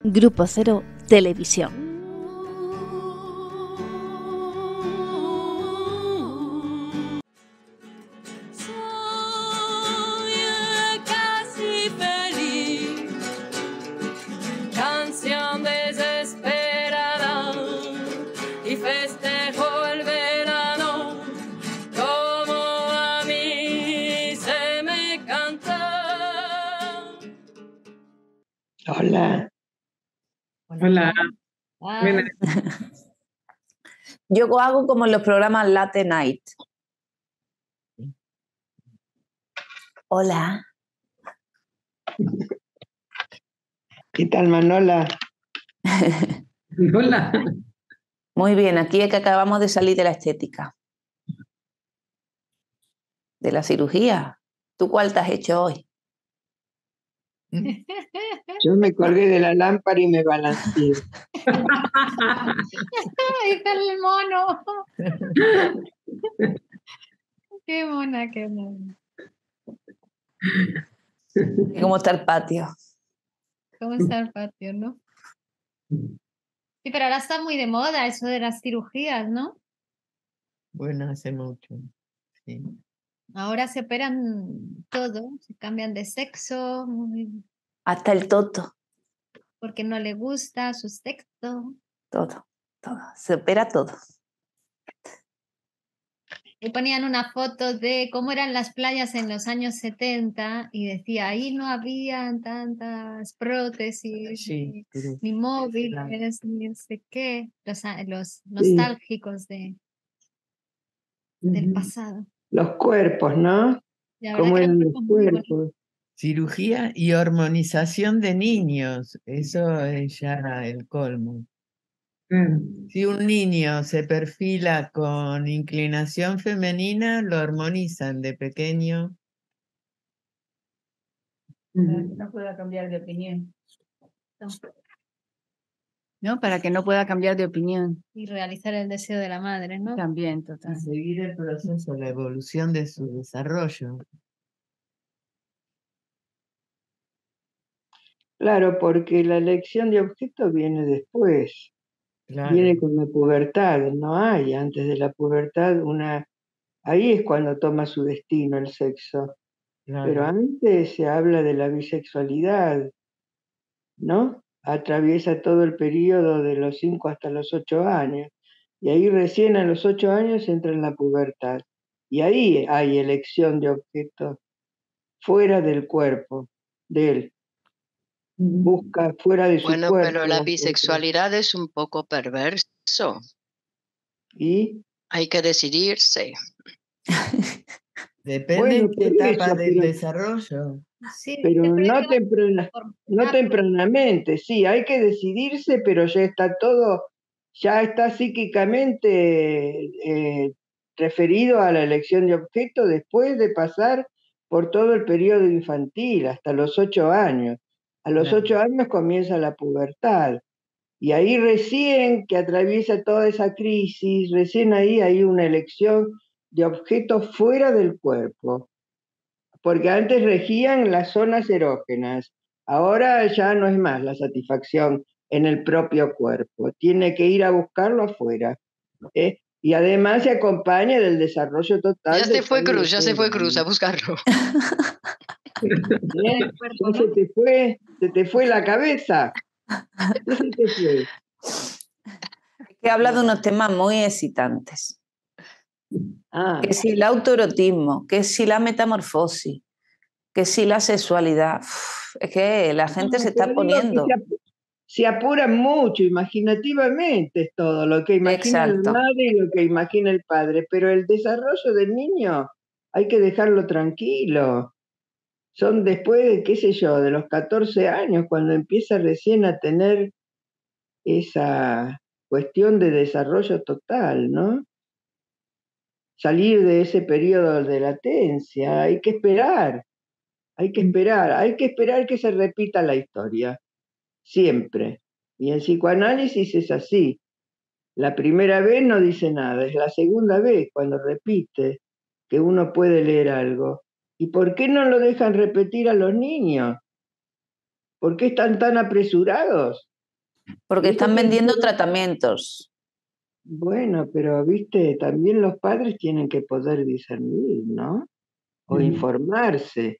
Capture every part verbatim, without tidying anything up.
Grupo Cero Televisión. Hola. Hola. Ah. Yo hago como en los programas Late Night. Hola. ¿Qué tal, Manola? Hola. Muy bien, aquí es que acabamos de salir de la estética. De la cirugía. ¿Tú cuál te has hecho hoy? Yo me colgué de la lámpara y me balanceé. ¡Ay, el mono! ¡Qué mona, qué mona! ¿Y cómo está el patio? ¿Cómo está el patio, no? Sí, pero ahora está muy de moda eso de las cirugías, ¿no? Bueno, hace mucho, sí. Ahora se operan todo, se cambian de sexo. Hasta el toto. Porque no le gusta su sexo. Todo, todo. Se opera todo. Y ponían una foto de cómo eran las playas en los años setenta y decía, ahí no habían tantas prótesis, Sí, ni, ni móviles, ni no sé qué, los, los Sí. nostálgicos de, del pasado. Los cuerpos, ¿no? Como en los cuerpos. Cirugía y hormonización de niños, eso es ya el colmo. Mm. Si un niño se perfila con inclinación femenina, lo hormonizan de pequeño. Para que no pueda cambiar de opinión. ¿No? Para que no pueda cambiar de opinión. Y realizar el deseo de la madre, ¿no? También, total. Y seguir el proceso, la evolución de su desarrollo. Claro, porque la elección de objeto viene después. Claro. Viene con la pubertad, no hay antes de la pubertad una... Ahí es cuando toma su destino el sexo. Claro. Pero antes se habla de la bisexualidad, ¿no? Atraviesa todo el periodo de los cinco hasta los ocho años. Y ahí recién a los ocho años entra en la pubertad. Y ahí hay elección de objetos fuera del cuerpo, de él. Busca fuera de su bueno, cuerpo. Bueno, pero la bisexualidad es un poco perverso. ¿Y? Hay que decidirse. Depende bueno, en qué etapa eso, del pero, desarrollo. Sí, pero no, temprana, no tempranamente, sí, hay que decidirse, pero ya está todo, ya está psíquicamente eh, referido a la elección de objeto después de pasar por todo el periodo infantil, hasta los ocho años. A los Claro. ocho años comienza la pubertad. Y ahí recién que atraviesa toda esa crisis, recién ahí hay una elección de objetos fuera del cuerpo. Porque antes regían las zonas erógenas, ahora ya no es más la satisfacción en el propio cuerpo, tiene que ir a buscarlo afuera. ¿eh? Y además se acompaña del desarrollo total. Ya se fue Cruz, ya se fue Cruz a buscarlo. ¿Eh? Ya se te fue, se te fue la cabeza. ¿Qué se te fue? Que habla de unos temas muy excitantes. Ah. Que si el autoerotismo, que si la metamorfosis, que si la sexualidad. Uf, es que la gente no, se está poniendo. Se, ap se apuran mucho, imaginativamente es todo, lo que imagina Exacto. la madre y lo que imagina el padre, pero el desarrollo del niño hay que dejarlo tranquilo. Son después de, qué sé yo, de los catorce años, cuando empieza recién a tener esa cuestión de desarrollo total, ¿no? Salir de ese periodo de latencia, hay que esperar, hay que esperar, hay que esperar que se repita la historia, siempre. Y en psicoanálisis es así. La primera vez no dice nada, es la segunda vez cuando repite que uno puede leer algo. ¿Y por qué no lo dejan repetir a los niños? ¿Por qué están tan apresurados? Porque Y eso están que vendiendo entiendo- tratamientos. Bueno, pero viste, también los padres tienen que poder discernir, ¿no? O Ujú. informarse.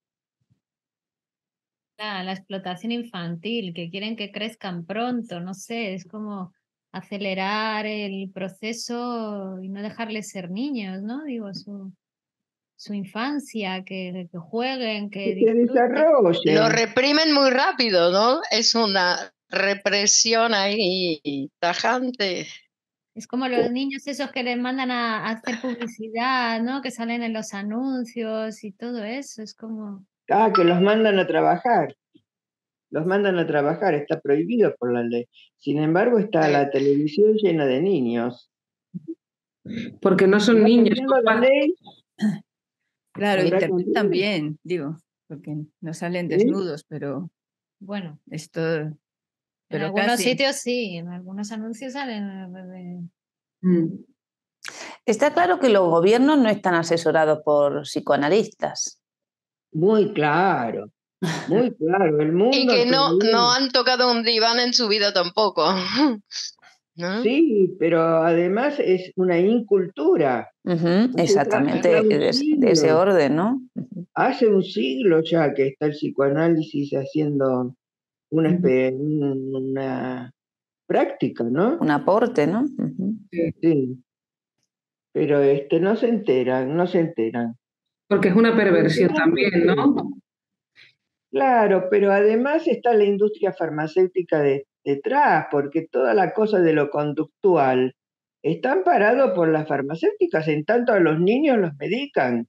La, la explotación infantil, que quieren que crezcan pronto, no sé, es como acelerar el proceso y no dejarles ser niños, ¿no? Digo, su, su infancia, que, que jueguen, que Que se disfruten. Lo desarrollen. reprimen muy rápido, ¿no? Es una represión ahí tajante. Es como los niños esos que les mandan a, a hacer publicidad, ¿no? Que salen en los anuncios y todo eso, es como... Ah, que los mandan a trabajar. Los mandan a trabajar, está prohibido por la ley. Sin embargo, está Sí. la televisión llena de niños. Porque no son Va niños. cambiando la papá. ley, Claro, habrá internet cambiado. también, digo, porque no salen ¿Sí? desnudos, pero Bueno, esto, en pero algunos casi. sitios sí, en algunos anuncios salen... eh, de- Mm. Está claro que los gobiernos no están asesorados por psicoanalistas. Muy claro, muy claro. El Y mundo que no, todavía- no han tocado un diván en su vida tampoco. ¿No? Sí, pero además es una incultura. Ujú, Hace exactamente, ya un de, es- de ese siglo, orden, ¿no? hace un siglo ya que está el psicoanálisis haciendo una, Ujú. espe- un- una práctica, ¿no? Un aporte, ¿no? Ujú. Sí, pero este, no se enteran, no se enteran. Porque es una perversión Porque no también, quieren. ¿no? Claro, pero además está la industria farmacéutica de- detrás, porque toda la cosa de lo conductual está amparado por las farmacéuticas, en tanto a los niños los medican.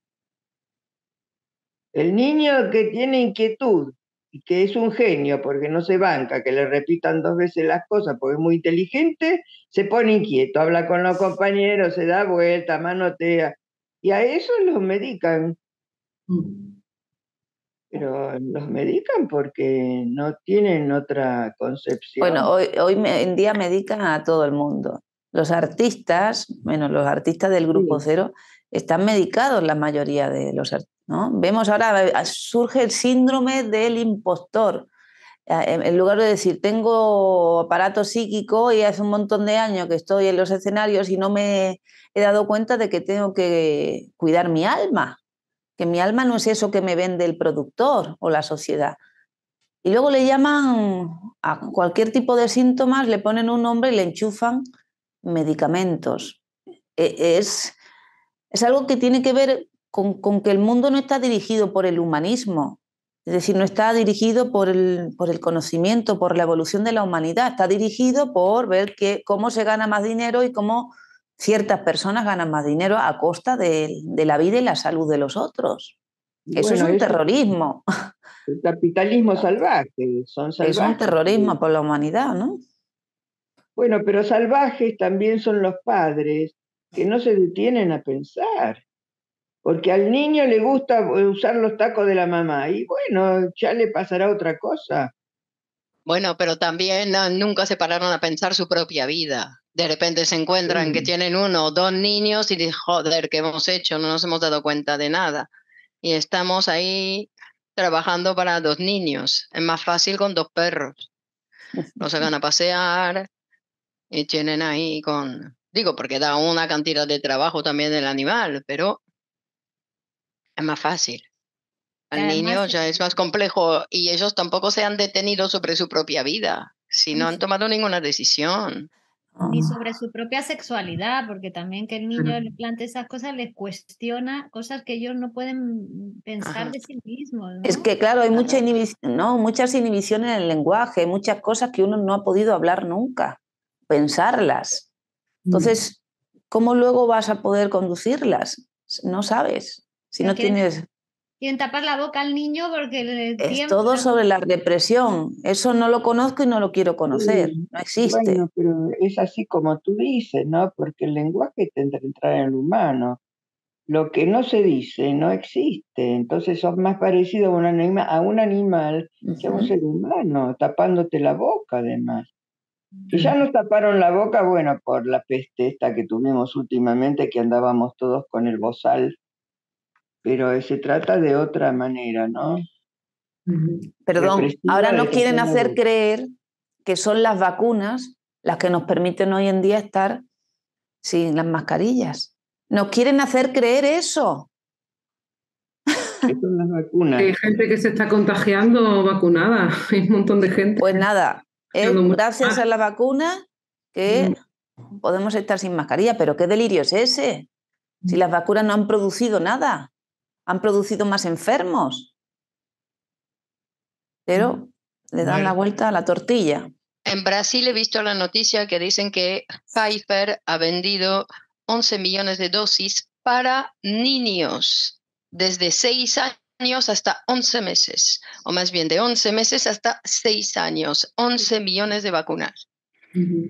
El niño que tiene inquietud y que es un genio porque no se banca, que le repitan dos veces las cosas porque es muy inteligente, se pone inquieto, habla con los compañeros, se da vuelta, manotea, y a eso los medican. Mm. Pero los medican porque no tienen otra concepción. Bueno, hoy, hoy me- en día medican a todo el mundo. Los artistas, menos los artistas del grupo Sí. cero, están medicados la mayoría de los artistas, ¿no? Vemos ahora, eh, surge el síndrome del impostor. Eh, En en lugar de decir, tengo aparato psíquico y hace un montón de años que estoy en los escenarios y no me he dado cuenta de que tengo que cuidar mi alma, que mi alma no es eso que me vende el productor o la sociedad. Y luego le llaman a cualquier tipo de síntomas, le ponen un nombre y le enchufan medicamentos. E- Es, es algo que tiene que ver con, con que el mundo no está dirigido por el humanismo, es decir, no está dirigido por el, por el conocimiento, por la evolución de la humanidad, está dirigido por ver que, cómo se gana más dinero y cómo ciertas personas ganan más dinero a costa de, de la vida y la salud de los otros. Eso es Bueno, un eso terrorismo. es el capitalismo salvaje, son Es salvajes. un terrorismo por la humanidad, ¿no? Bueno, pero salvajes también son los padres que no se detienen a pensar, porque al niño le gusta usar los tacos de la mamá y bueno, ya le pasará otra cosa. Bueno, pero también ah, nunca se pararon a pensar su propia vida. De repente se encuentran que Sí. tienen uno o dos niños y dicen, joder, ¿qué hemos hecho? No nos hemos dado cuenta de nada. Y estamos ahí trabajando para dos niños. Es más fácil con dos perros. Los sacan a pasear y tienen ahí con... Digo, porque da una cantidad de trabajo también el animal, pero es más fácil. Y Al niño además, ya es más complejo y ellos tampoco se han detenido sobre su propia vida, si no han tomado ninguna decisión. ni sobre su propia sexualidad, porque también que el niño le plante esas cosas les cuestiona cosas que ellos no pueden pensar Ajá. de sí mismos, ¿no? Es que, claro, hay mucha Claro. inhibi- ¿no? muchas inhibiciones en el lenguaje, muchas cosas que uno no ha podido hablar nunca, pensarlas. Entonces, ¿cómo luego vas a poder conducirlas? No sabes. Si Pero no quieren, tienes... quieren tapar la boca al niño porque le Es tiembla. todo sobre la represión. Eso no lo conozco y no lo quiero conocer. Sí, No existe. bueno, pero es así como tú dices, ¿no? Porque el lenguaje tendrá que entrar en el humano. Lo que no se dice no existe. Entonces sos más parecido a un anima- a un animal que a un Ujú. ser humano, tapándote la boca además. Que ya nos taparon la boca, bueno, por la peste esta que tuvimos últimamente, que andábamos todos con el bozal, pero eh, se trata de otra manera, ¿no? Perdón, Represiva ahora de nos quieren tapar la hacer boca. creer que son las vacunas las que nos permiten hoy en día estar sin las mascarillas. Nos quieren hacer creer eso. ¿Qué son las vacunas? Hay gente que se está contagiando vacunada. Hay un montón de gente. Pues nada, es Muy gracias mal. a la vacuna que podemos estar sin mascarilla. Pero ¿qué delirio es ese? Si las vacunas no han producido nada, han producido más enfermos. Pero le dan la Bueno. vuelta a la tortilla. En Brasil he visto la noticia que dicen que Pfizer ha vendido once millones de dosis para niños desde seis años hasta once meses, o más bien de once meses hasta seis años, once millones de vacunas. Ujú.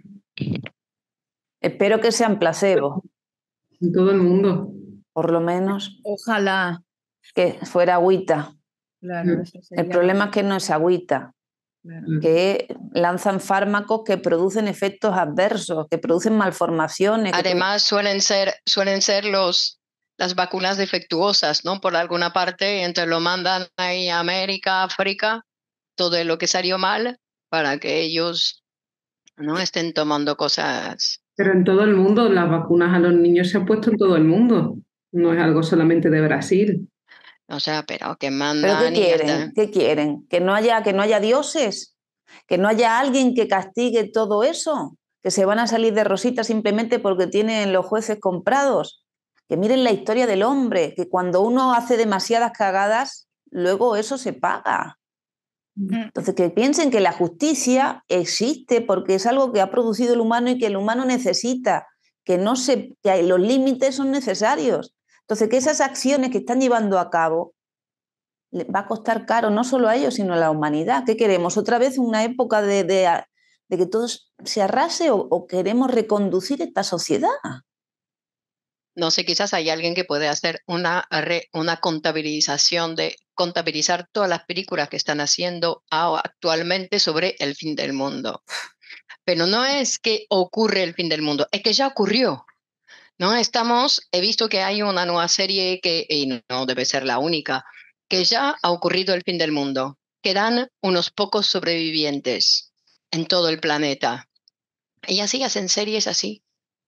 Espero que sean placebo, En todo el mundo. por lo menos Ojalá. que fuera agüita. Claro, Mm. eso El sería- problema es que no es agüita, claro. que lanzan fármacos que producen efectos adversos, que producen malformaciones. que Además, suelen ser, suelen ser los, las vacunas defectuosas, ¿no? Por alguna parte, entonces lo mandan ahí a América, África, todo lo que salió mal, para que ellos no estén tomando cosas. Pero en todo el mundo, las vacunas a los niños se han puesto en todo el mundo. No es algo solamente de Brasil. O sea, pero que ¿Pero mandan qué y ya está. quieren? ¿Qué quieren? ¿Que no haya, que no haya dioses? ¿Que no haya alguien que castigue todo eso? ¿Que se van a salir de rosita simplemente porque tienen los jueces comprados? Que miren la historia del hombre, que cuando uno hace demasiadas cagadas, luego eso se paga. Entonces, que piensen que la justicia existe porque es algo que ha producido el humano y que el humano necesita, que, no se, que los límites son necesarios. Entonces, que esas acciones que están llevando a cabo le va a costar caro no solo a ellos, sino a la humanidad. ¿Qué queremos? ¿Otra vez una época de, de, de que todo se arrase o, o queremos reconducir esta sociedad? No sé, quizás hay alguien que puede hacer una, re- una contabilización de contabilizar todas las películas que están haciendo a- actualmente sobre el fin del mundo. Pero no es que ocurre el fin del mundo, es que ya ocurrió. No estamos, he visto que hay una nueva serie que, y no debe ser la única, que ya ha ocurrido el fin del mundo. Quedan unos pocos sobrevivientes en todo el planeta. Y así hacen series así.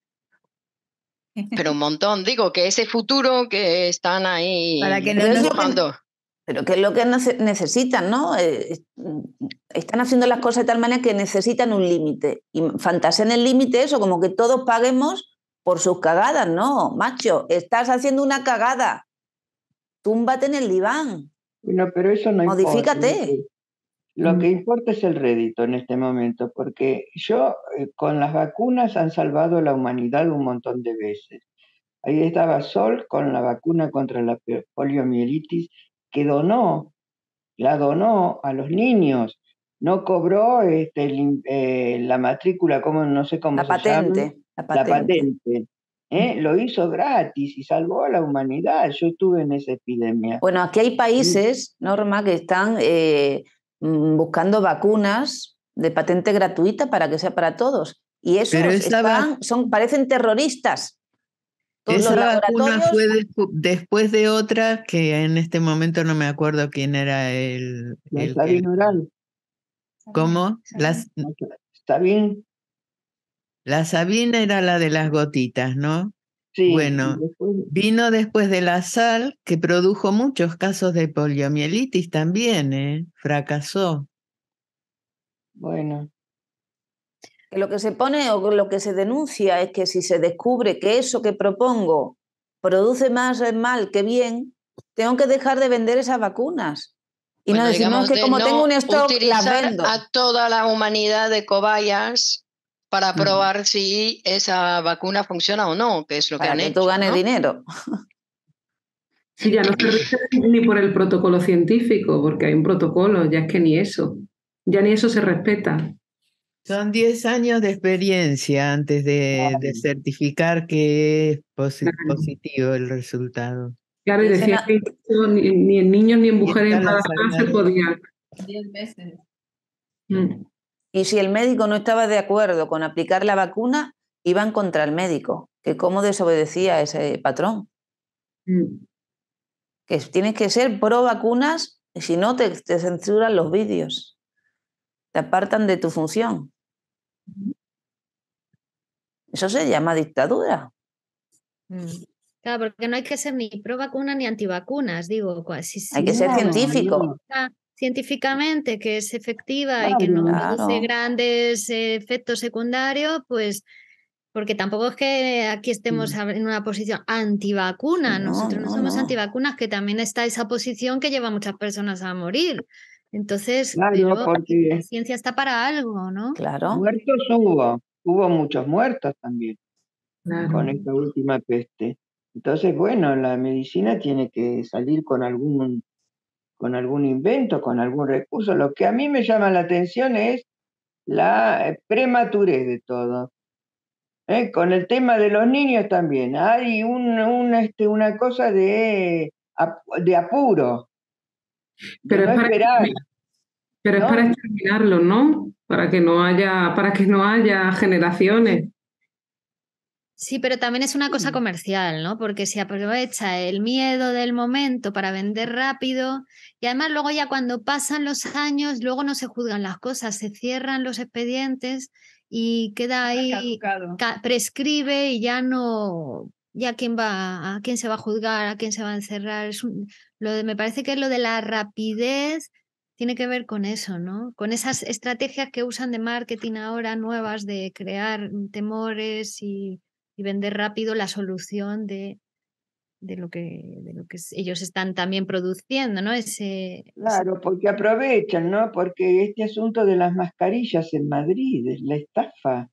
Pero un montón, digo, que ese futuro que están ahí Para que no Pero es nos lo que- dibujando. Pero que es lo que nece- necesitan, ¿no? Eh, están haciendo las cosas de tal manera que necesitan un límite. Y fantasean el límite eso, como que todos paguemos por sus cagadas. No, macho, estás haciendo una cagada. Túmbate en el diván. Bueno, pero eso no importa. Modifícate. Lo que, lo que importa es el rédito en este momento, porque yo eh, con las vacunas han salvado a la humanidad un montón de veces. Ahí estaba Sol con la vacuna contra la pe- poliomielitis que donó, la donó a los niños. No cobró este, el in- eh, la matrícula, como, no sé cómo La se llama, patente. La la patente. patente. ¿eh? Lo hizo gratis y salvó a la humanidad. Yo estuve en esa epidemia. Bueno, aquí hay países, Norma, que están eh, mm, buscando vacunas de patente gratuita para que sea para todos. Y esos Pero esa va- están, son, parecen terroristas. Todos los Esa vacuna laboratorios. fue despu- después de otra que en este momento no me acuerdo quién era el, La el que... Sabin oral. ¿Cómo? Las, ¿Está bien? la Sabina era la de las gotitas, ¿no? Sí. Bueno, y después- vino después de la sal, que produjo muchos casos de poliomielitis también, ¿eh? Fracasó. bueno, Que lo que se pone o lo que se denuncia es que si se descubre que eso que propongo produce más mal que bien, tengo que dejar de vender esas vacunas. Y Bueno, no decir, no, digamos, es que de como no tengo un stock, las utilizar vendo. a toda la humanidad de cobayas para Mm. probar si esa vacuna funciona o no, que es lo que Para han que hecho. tú ganes ¿no? dinero. Sí, ya no se rige ni por el protocolo científico, porque hay un protocolo, ya es que ni eso. Ya ni eso se respeta. Son diez años de experiencia antes de, de certificar que es posi- Claro. positivo el resultado. Claro, y Dicen decía a- que ni, ni en niños ni en Y mujeres está la embarazadas se Sagnar. podía. Diez meses. Mm. Y si el médico no estaba de acuerdo con aplicar la vacuna, iban contra el médico. Que cómo desobedecía ese patrón. Mm. Que tienes que ser pro vacunas, y si no te, te censuran los vídeos. te apartan de tu función. Eso se llama dictadura. Mm. Claro, porque no hay que ser ni pro vacuna ni antivacunas, digo, cua- si, Hay si que ser No, científico. no, está científicamente que es efectiva y que no claro. produce Claro. grandes eh, efectos secundarios, pues porque tampoco es que aquí estemos a- en una posición antivacuna, No, nosotros no no, somos no. antivacunas, que también está esa posición que lleva a muchas personas a morir. Entonces, Claro, pero la porque ciencia está para algo, ¿no? Claro. muertos hubo, hubo muchos muertos también Claro. con esta última peste. Entonces, bueno, la medicina tiene que salir con algún, con algún invento, con algún recurso. Lo que a mí me llama la atención es la eh, prematurez de todo. ¿eh? Con el tema de los niños también. Hay un, un, este, una cosa de, ap- de apuro, de Pero no es para, esperar, pero es ¿no? para exterminarlo, ¿no? Para que no haya, para que no haya generaciones. Sí, pero también es una cosa comercial, ¿no? Porque se aprovecha el miedo del momento para vender rápido y además luego ya cuando pasan los años, luego no se juzgan las cosas, se cierran los expedientes y queda ahí, ca- prescribe y ya no, ya quién va, a quién se va a juzgar, a quién se va a encerrar. Es un- lo de, me parece que lo de la rapidez tiene que ver con eso, ¿no? Con esas estrategias que usan de marketing ahora nuevas de crear temores y y vender rápido la solución de, de lo que, de lo que es- ellos están también produciendo, ¿no? Ese, ese- Claro, porque aprovechan, ¿no? Porque este asunto de las mascarillas en Madrid, es la estafa.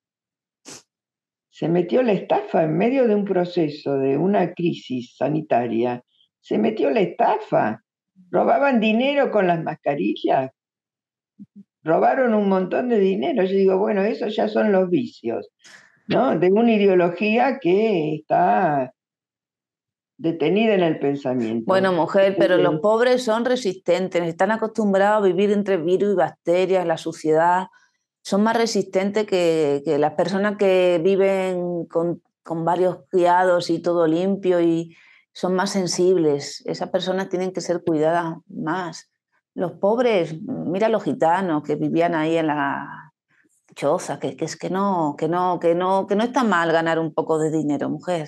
Se metió la estafa en medio de un proceso, de una crisis sanitaria. Se metió la estafa. Robaban dinero con las mascarillas. Robaron un montón de dinero. Yo digo, bueno, esos ya son los vicios, ¿no? De una ideología que está detenida en el pensamiento. Bueno, mujer, pero Eh, los pobres son resistentes, están acostumbrados a vivir entre virus y bacterias, la suciedad. Son más resistentes que, que las personas que viven con, con varios criados y todo limpio y son más sensibles. Esas personas tienen que ser cuidadas más. Los pobres, mira los gitanos que vivían ahí en la choza, que, que es que no, que no, que no, que no está mal ganar un poco de dinero, mujer.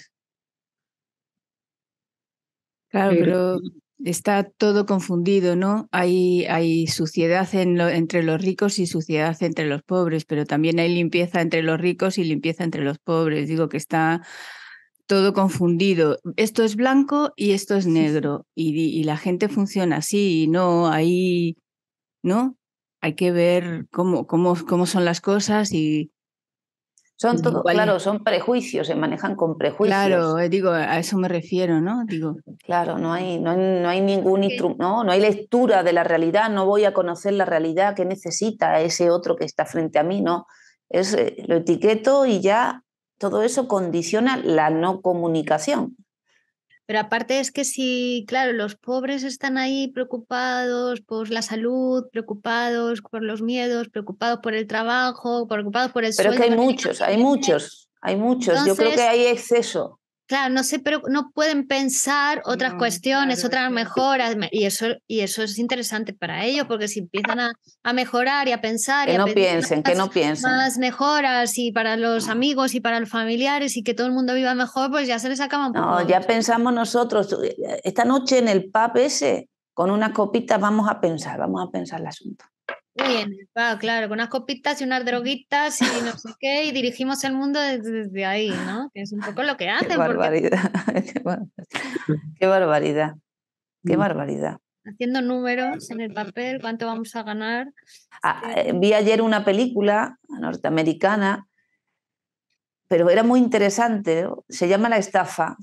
Claro, Pero pero está todo confundido, ¿no? Hay, hay suciedad en lo- entre los ricos y suciedad entre los pobres, pero también hay limpieza entre los ricos y limpieza entre los pobres. Digo que está todo confundido. Esto es blanco y esto es negro. Y, y la gente funciona así, y no, ahí, ¿no? Hay que ver cómo, cómo, cómo son las cosas y Son todo, igual. claro, son prejuicios, se manejan con prejuicios. Claro, eh, digo, a eso me refiero, ¿no? Digo, Claro, no hay, no hay, no hay ningún que- instru- no, no hay lectura de la realidad, no voy a conocer la realidad que necesita ese otro que está frente a mí, ¿no? Es, eh, lo etiqueto y ya todo eso condiciona la no comunicación. Pero aparte es que si, claro, los pobres están ahí preocupados por la salud, preocupados por los miedos, preocupados por el trabajo, preocupados por el Pero es que sueldo. hay que no muchos, hay tienen. muchos, hay muchos. Yo creo que Entonces, hay exceso. claro, no sé, pero no pueden pensar otras No, cuestiones, claro, otras es que- mejoras, me- y eso, y eso es interesante para ellos, porque si empiezan a, a mejorar y a pensar y Que a no pensar piensen, que no piensen. más mejoras y para los amigos y para los familiares y que todo el mundo viva mejor, pues ya se les acaba un poco. No, ya pensamos nosotros, esta noche en el pub ese, con unas copitas vamos a pensar, vamos a pensar el asunto. Uy, en el pub, claro, con unas copitas y unas droguitas y no sé qué, y dirigimos el mundo desde, desde ahí, ¿no? Que es un poco lo que Qué hacen, porque barbaridad, qué bar- qué barbaridad, qué barbaridad. haciendo números en el papel, cuánto vamos a ganar. Ah, eh, vi ayer una película norteamericana, pero era muy interesante, ¿no? Se llama La estafa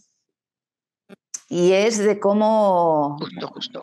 y es de cómo Justo, justo.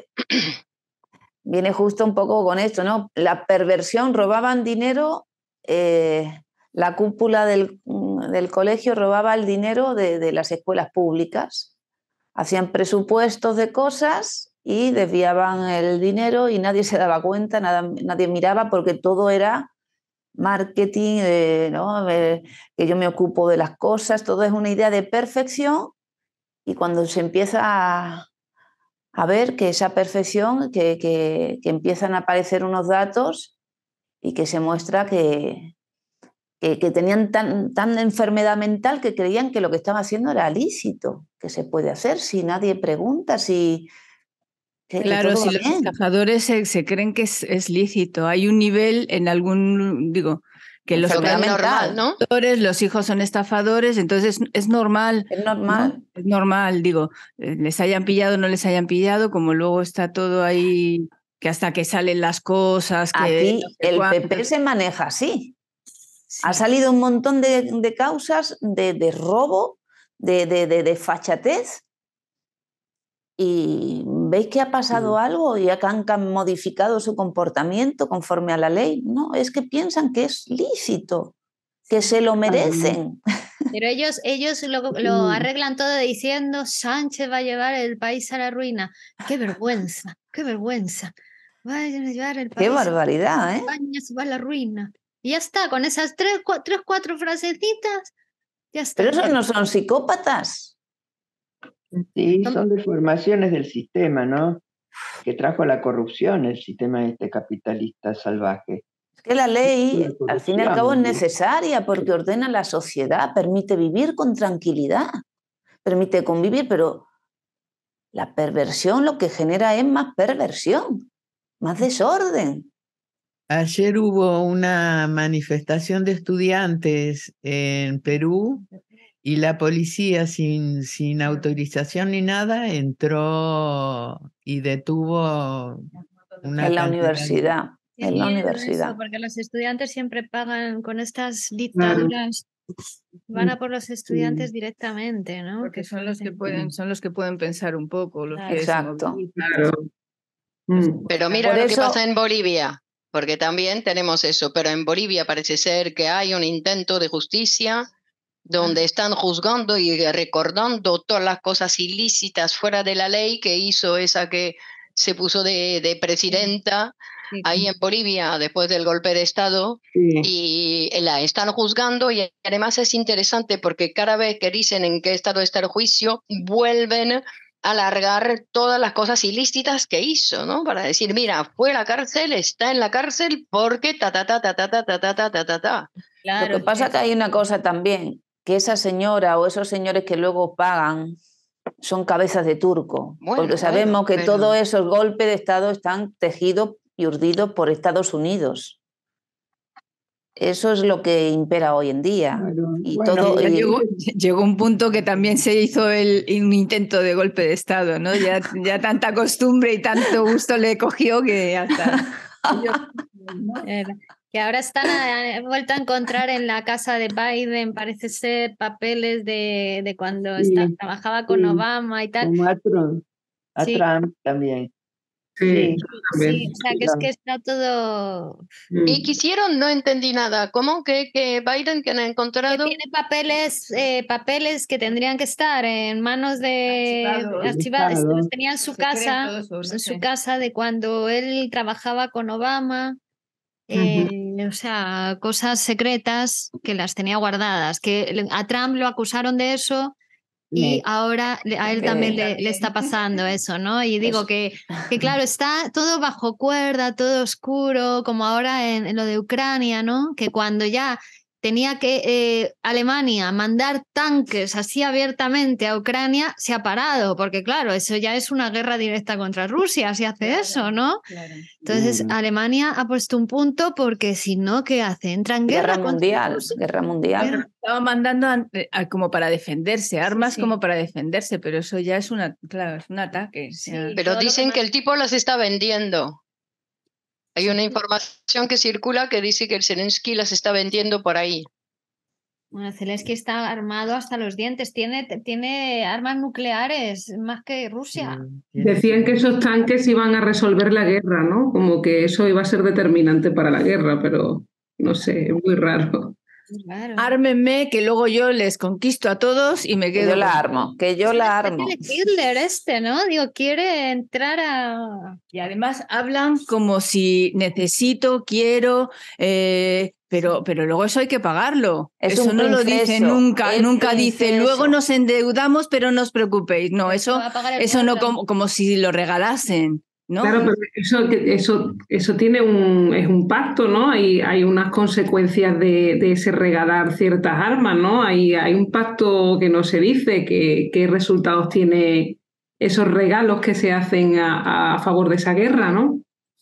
viene justo un poco con esto, ¿no? La perversión, robaban dinero, eh, la cúpula del, del colegio robaba el dinero de, de las escuelas públicas, hacían presupuestos de cosas y desviaban el dinero y nadie se daba cuenta, nada, nadie miraba porque todo era marketing, eh, ¿no? Eh, que yo me ocupo de las cosas, todo es una idea de perfección y cuando se empieza a, a ver que esa perfección, que, que, que empiezan a aparecer unos datos y que se muestra que, que, que tenían tan, tan enfermedad mental que creían que lo que estaban haciendo era lícito, que se puede hacer si nadie pregunta, si... Que, claro, que si los bien. estafadores se, se creen que es, es lícito. Hay un nivel en algún, digo, que los normal, ¿no? Los hijos son estafadores, entonces es normal. Es normal. ¿no? Es normal, digo, les hayan pillado o no les hayan pillado, como luego está todo ahí, que hasta que salen las cosas. Que Aquí no sé el cuánto. P P se maneja así. Sí. Ha salido un montón de, de causas de, de robo, de, de, de, de fachatez. ¿Y veis que ha pasado Sí. algo y han, han modificado su comportamiento conforme a la ley? No, es que piensan que es lícito, que se lo merecen. Pero ellos, ellos lo, lo arreglan todo diciendo Sánchez va a llevar el país a la ruina. ¡Qué vergüenza! ¡Qué vergüenza! Va a llevar el país ¡Qué barbaridad, eh! España se va a la ruina. Y ya está, con esas tres, cuatro, tres, cuatro frasecitas, ya está. Pero esos no son psicópatas. Sí, son deformaciones del sistema, ¿no? Que trajo la corrupción, el sistema este capitalista salvaje. Es que la ley, La al fin y al cabo, es corrupción, necesaria porque ordena la sociedad, permite vivir con tranquilidad, permite convivir, pero la perversión lo que genera es más perversión, más desorden. Ayer hubo una manifestación de estudiantes en Perú y la policía, sin, sin autorización ni nada, entró y detuvo una En la cantidad de- universidad, Qué en la miedo universidad. eso, porque los estudiantes siempre pagan con estas dictaduras, van a por los estudiantes directamente, ¿no? Porque Qué son los que fuerte. pueden, son los que pueden pensar un poco, los Claro. que se Exacto. movilizan. Claro. Mm. Pero mira Por lo que eso- pasa en Bolivia, porque también tenemos eso, pero en Bolivia parece ser que hay un intento de justicia donde están juzgando y recordando todas las cosas ilícitas fuera de la ley que hizo esa que se puso de, de presidenta Sí, ahí en Bolivia después del golpe de Estado. Sí. Y la están juzgando y además es interesante porque cada vez que dicen en qué estado está el juicio, vuelven a alargar todas las cosas ilícitas que hizo, ¿no? Para decir, mira, fue a la cárcel, está en la cárcel porque ta ta ta ta ta ta ta ta ta ta ta ta. claro, Lo que pasa es que hay una cosa también, que esa señora o esos señores que luego pagan son cabezas de turco, Bueno, porque sabemos bueno, que pero- todos esos golpes de Estado están tejidos y urdidos por Estados Unidos. Eso es lo que impera hoy en día. Claro. Y Bueno, todo, Ya y- llegó, llegó un punto que también se hizo el, un intento de golpe de Estado, ¿no? Ya, ya tanta costumbre y tanto gusto le cogió que hasta... Eh, que ahora están a- han vuelto a encontrar en la casa de Biden, parece ser, papeles de, de cuando Sí, esta- trabajaba con sí. Obama y tal. Como a Trump, a Sí. Trump también. Sí, Sí. también. Sí, o sea, que es que está todo... Mm. Y quisieron, no entendí nada. ¿Cómo que, que Biden que han Que encontrado? tiene papeles, eh, papeles que tendrían que estar en manos de Archivados. archivados, Estado. los tenía en su Secretos casa, o no en su sé. casa de cuando él trabajaba con Obama. Eh, o sea, cosas secretas que las tenía guardadas, que le- a Trump lo acusaron de eso y Sí. ahora le- a él Que- también le, le está pasando eso, ¿no? Y digo Eso. que, que claro, está todo bajo cuerda, todo oscuro, como ahora en, en lo de Ucrania, ¿no? Que cuando ya tenía que eh, Alemania mandar tanques así abiertamente a Ucrania, se ha parado, porque claro, eso ya es una guerra directa contra Rusia, si hace eso, ¿no? Entonces, Claro. Alemania ha puesto un punto porque si no, ¿qué hace? Entra en guerra, Guerra contra mundial, Rusia. guerra mundial. Estaba mandando ante- a- como para defenderse, armas sí. como para defenderse, pero eso ya es una, claro, es un ataque. Sí. ya. Pero todo lo que dicen que más- el tipo las está vendiendo. Hay una información que circula que dice que el Zelensky las está vendiendo por ahí. Bueno, Zelensky está armado hasta los dientes, tiene, tiene armas nucleares más que Rusia. Mm, tiene- Decían que esos tanques iban a resolver la guerra, ¿no? Como que eso iba a ser determinante para la guerra, pero no sé, es muy raro. Claro. Ármenme, que luego yo les conquisto a todos y me Que quedo. yo la con- armo, que yo Es la una armo. especie de Hitler este, ¿no? Digo, quiere entrar a... Y además hablan como si necesito, quiero, eh, pero, pero luego eso hay que pagarlo. Es eso un no lo dice princeso, nunca, el nunca dice, princeso. luego nos endeudamos, pero no os preocupéis. No, Eso eso, va a pagar el eso no pueblo. como, como si lo regalasen. ¿no? Claro, pero eso, eso, eso tiene un, es un pacto, ¿no? Hay, hay unas consecuencias de, de ese regalar ciertas armas, ¿no? Hay, hay un pacto que no se dice, que, qué resultados tiene esos regalos que se hacen a, a favor de esa guerra, ¿no?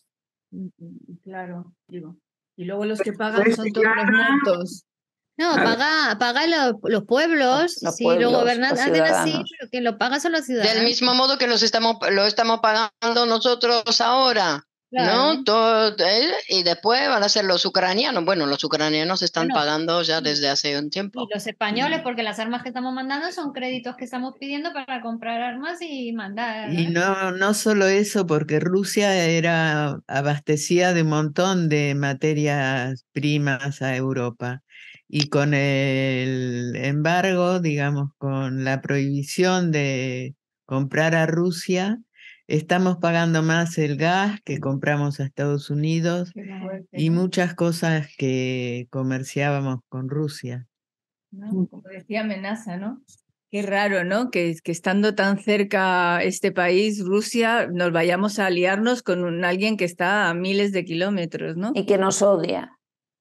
Claro, digo. Y luego los que pagan Pues, son todos los muertos. No, Claro. paga, paga lo- los pueblos, Los sí, los pueblos, gobernantes los hacen así, ciudadanos. pero quien lo paga son los Del ciudadanos. mismo modo que los estamos, lo estamos pagando nosotros ahora, Claro. ¿no? Todo, ¿eh? Y después van a ser los ucranianos. Bueno, los ucranianos están Bueno, pagando ya y- desde hace un Y tiempo. los españoles, porque las armas que estamos mandando son créditos que estamos pidiendo para comprar armas y mandar. Y ¿eh? no, no solo eso, porque Rusia era abastecida de un montón de materias primas a Europa. Y con el embargo, digamos, con la prohibición de comprar a Rusia, estamos pagando más el gas que compramos a Estados Unidos Qué fuerte, y ¿no? muchas cosas que comerciábamos con Rusia. ¿No? Como decía Amenaza, ¿no? Qué raro, ¿no? Que, que estando tan cerca este país, Rusia, nos vayamos a aliarnos con un, alguien que está a miles de kilómetros, ¿no? Y que nos odia.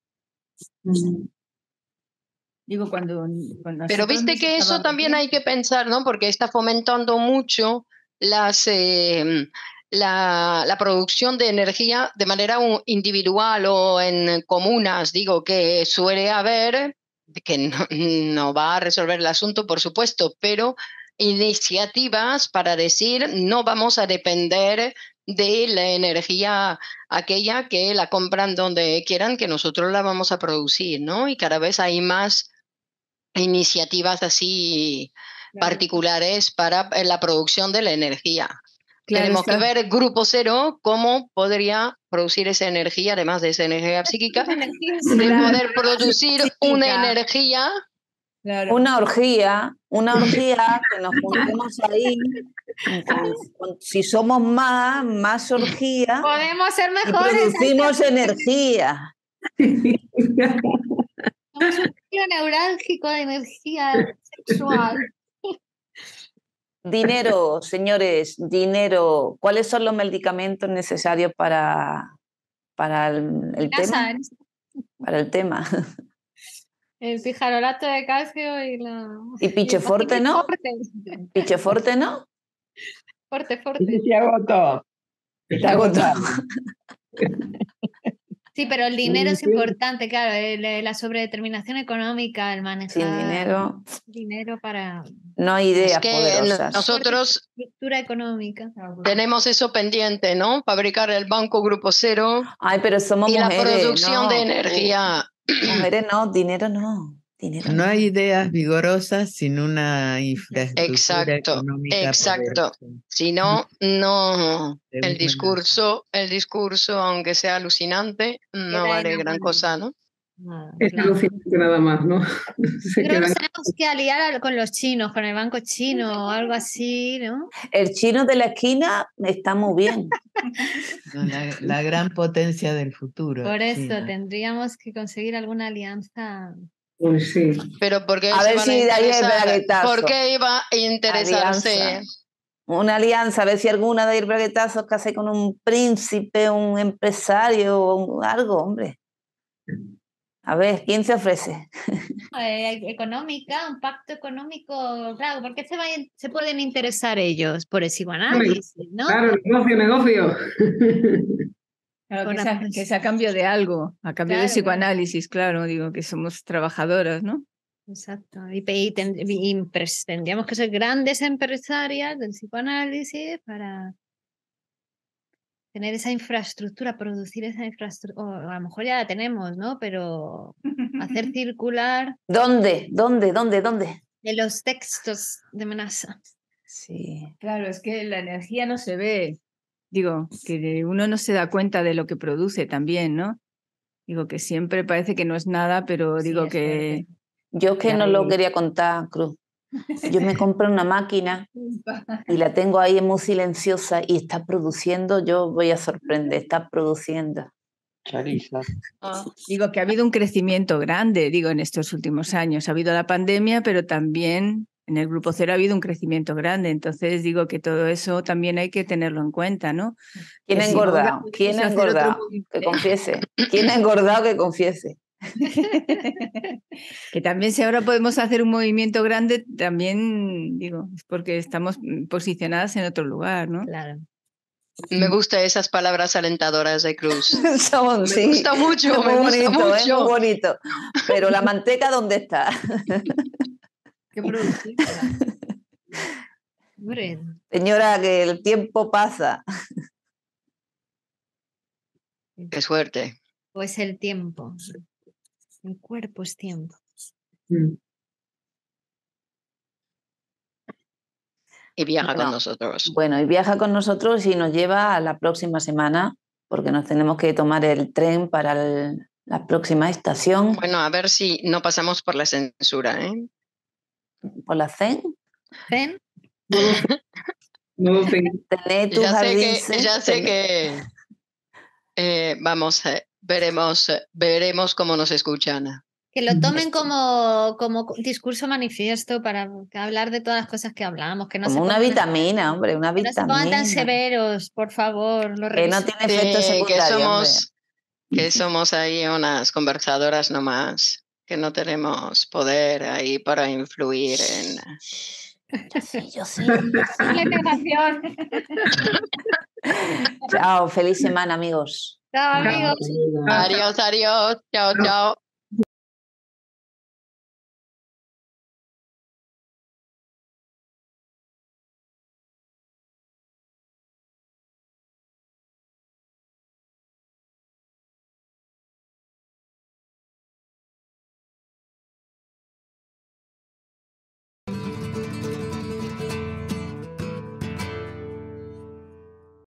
Mm. Digo, cuando, cuando Pero nosotros viste nos que eso estábamos también bien. hay que pensar, ¿no? Porque está fomentando mucho las, eh, la, la producción de energía de manera u- individual o en comunas, digo, que suele haber, que no, no va a resolver el asunto, por supuesto, pero iniciativas para decir no vamos a depender de la energía aquella que la compran donde quieran, que nosotros la vamos a producir, ¿no? Y cada vez hay más iniciativas así Claro. particulares para eh, la producción de la energía. Claro, Tenemos que está- ver Grupo Cero cómo podría producir esa energía, además de esa energía psíquica, Energía de Claro, poder producir una psíquica. energía. claro. Una orgía, una orgía que nos juntemos ahí. con- con- si somos más, más orgía Podemos ser y mejores. hay que producimos hacer- energía. Somos un tiro neurálgico de energía sexual. Dinero, señores, dinero. ¿Cuáles son los medicamentos necesarios para, para el, el tema? Casa, Para el tema. el pijarolato de calcio y la. Y picheforte, ¿no? Forte, Picheforte, ¿no? forte, Ese forte. se agotó. Está agotado. Sí, pero el dinero es Sí. importante, claro, el- la sobredeterminación económica, el manejar Sin dinero dinero para no hay Es ideas que poderosas. nosotros estructura económica. tenemos eso pendiente, ¿no? Fabricar el banco Grupo Cero Ay, pero somos y la mujeres, producción no. de energía. Mujeres no, dinero no. Dinero No no. hay ideas vigorosas sin una infraestructura Exacto, económica exacto. poderosa. Si no, no. Según El discurso, el discurso, aunque sea alucinante, no Queda vale en gran agua. cosa, ¿no? Nada, Es claro. alucinante nada más, ¿no? Se Yo creo que nos quedan- tenemos que aliar al- con los chinos, con el banco chino o algo así, ¿no? El chino de la esquina está muy bien. No, La, la gran potencia del futuro. Por eso China. tendríamos que conseguir alguna alianza. Uy, sí. Pero ¿por qué A se ver van si a de ahí el interesar? braguetazo. ¿Por qué iba a interesarse? Alianza. Una alianza, a ver si alguna de ir braguetazos que hace con un príncipe, un empresario, un- algo, hombre. A ver, ¿quién se ofrece? Eh, económica, un pacto económico, claro, ¿por qué se, vayan- se pueden interesar ellos? Por el psicoanálisis, ¿no? Claro, negocio, negocio. Claro, Por que, la sea, que sea a cambio de algo, a cambio de Claro, psicoanálisis, claro, digo que somos trabajadoras, ¿no? Exacto. Y, pe- y ten- y pres- tendríamos que ser grandes empresarias del psicoanálisis para tener esa infraestructura, producir esa infraestructura, o a lo mejor ya la tenemos, ¿no? Pero hacer circular ¿Dónde? ¿Dónde? ¿Dónde? ¿Dónde? de los textos de amenaza. Sí. Claro, es que la energía no se ve. Digo, que uno no se da cuenta de lo que produce también, ¿no? Digo que siempre parece que no es nada, pero Sí, digo es que... Yo es que que no lo hay- quería contar, Cruz. Yo me compré una máquina y la tengo ahí muy silenciosa y está produciendo, yo voy a sorprender, está produciendo. Chorizo. Ah, Digo que ha habido un crecimiento grande, digo, en estos últimos años. Ha habido la pandemia, pero también en el grupo cero ha habido un crecimiento grande, entonces digo que todo eso también hay que tenerlo en cuenta, ¿no? ¿Quién Que ha si ahora engordado? podemos ¿Quién ha hacer otro engordado? movimiento- Que confiese. ¿Quién ha engordado? Que confiese. Que también si ahora podemos hacer un movimiento grande, también digo, es porque estamos mm, posicionadas en otro lugar, ¿no? Claro. Me gustan esas palabras alentadoras de Cruz. Son, Me sí, gusta mucho, es me muy gusta bonito, es muy mucho. bonito. Pero la manteca, ¿dónde está? Qué productiva. Hombre, Señora, que el tiempo pasa. Qué suerte. pues el tiempo. El cuerpo es tiempo. Mm. Y viaja Bueno, con nosotros. Bueno, y viaja con nosotros y nos lleva a la próxima semana, porque nos tenemos que tomar el tren para el- la próxima estación. Bueno, a ver si no pasamos por la censura, ¿eh? Por la C E N. ¿Ven? No lo sé. Tené tu Ya sé jardín que, zen, ya sé tené- que eh, vamos, eh, veremos, eh, veremos cómo nos escuchan. Que lo tomen como, como discurso manifiesto para hablar de todas las cosas que hablamos. Que no Como se una pongan- vitamina, hombre, una Que no se pongan tan vitamina. severos, por favor. Lo Que no reviso. tiene efecto Sí, que secundario, hombre. somos, que somos ahí unas conversadoras nomás, que no tenemos poder ahí para influir en... Yo sí, yo sí. La negación. Chao, feliz semana, amigos. Chao, amigos. Adiós, adiós, chao, chao.